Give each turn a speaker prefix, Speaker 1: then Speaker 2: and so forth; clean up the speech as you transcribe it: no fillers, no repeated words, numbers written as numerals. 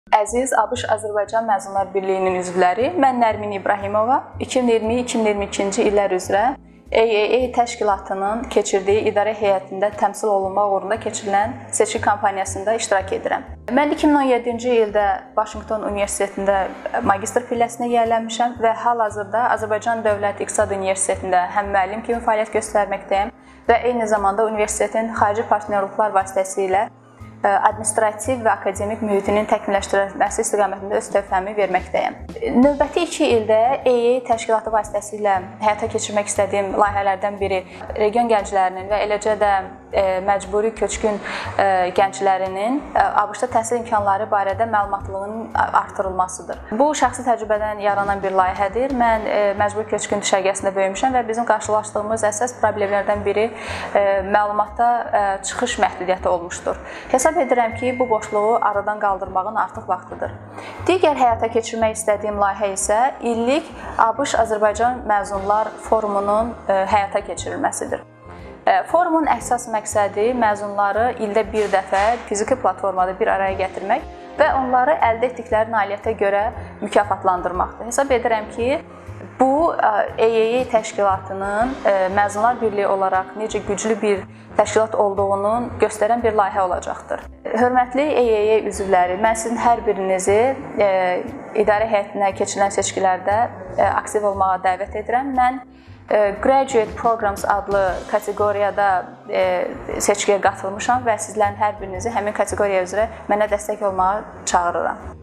Speaker 1: Əziz ABŞ-Azərbaycan Məzunlar Birliyinin üzvləri, mən Nərmin İbrahimova 2020-2022-ci illər üzrə AAA təşkilatının keçirdiyi idarə heyətində təmsil olunmaq uğrunda keçirilən seçki kampaniyasında iştirak edirəm. Mən 2017-ci ildə Vaşinqton Universitetində magistr pilləsinə yiyələnmişəm və hal-hazırda Azərbaycan Dövlət İqtisad Universitetində həm müəllim kimi fəaliyyət göstərməkdəyəm və eyni zamanda universitetin xarici partnyorluqlar vasitəsilə administrativ və akademik mühitinin təkmilləşdirilməsi istiqamətində öz töhfəmi verməkdəyəm. Növbəti 2 ildə AAA təşkilatı vasitəsilə həyata keçirmək istədiyim layihələrdən biri region gənclərinin və eləcə də məcburi köçkün gənclərinin ABŞ-da təhsil imkanları barədə məlumatlığının artırılmasıdır. Bu şəxsi təcrübədən yaranan bir layihədir. Mən məcburi köçkün düşərgəsində böyümüşəm və bizim qarşılaşdığımız əsas problemlərdən biri məlumatda çıxış məhdudiyyəti olmuşdur. Hesab edirəm ki, bu boşluğu aradan qaldırmağın artıq vaxtıdır. Digər həyata keçirmək istədiyim layihə isə illik ABŞ-Azərbaycan Məzunlar Forumunun həyata keçirilməsidir. Forumun əsas məqsədi məzunları ildə bir dəfə fiziki platformada bir araya gətirmək və onları əldə etdikləri nailiyyətə görə mükafatlandırmaqdır. Hesab edirəm ki, bu AAA təşkilatının Məzunlar Birliyi olaraq necə güclü bir təşkilat olduğunu göstərən bir layihə olacaqdır. Hörmətli AAA üzvləri, mən sizin hər birinizi idarə heyətinə keçirilən seçkilərdə aktiv olmağa dəvət edirəm. Mən Graduate Programs adlı kateqoriyada seçkiyə qatılmışam və sizlərin hər birinizi həmin kateqoriya üzrə mənə dəstək olmağa çağırıram.